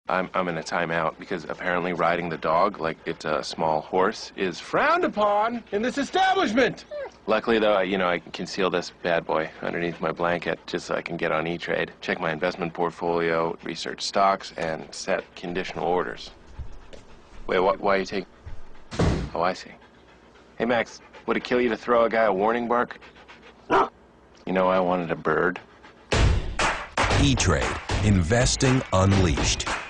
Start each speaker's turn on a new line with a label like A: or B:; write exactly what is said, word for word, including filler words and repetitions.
A: I'm, I'm in a timeout because apparently riding the dog like it's a small horse is frowned upon in this establishment. Luckily, though, I, you know, I can conceal this bad boy underneath my blanket just so I can get on E-Trade, check my investment portfolio, research stocks, and set conditional orders. Wait, wh why are you taking... Oh, I see. Hey, Max, would it kill you to throw a guy a warning bark? You know, I wanted a bird.
B: E-Trade. Investing Unleashed.